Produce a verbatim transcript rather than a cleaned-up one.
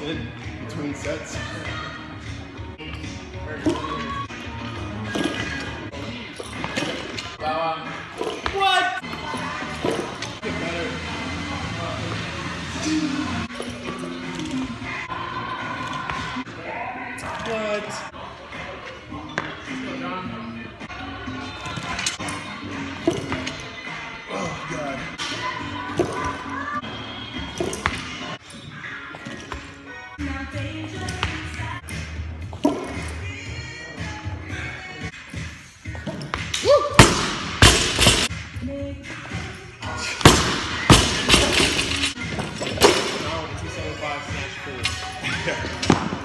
in between sets. What? Get better. What? Oh, God. two seventy-five snatch pull.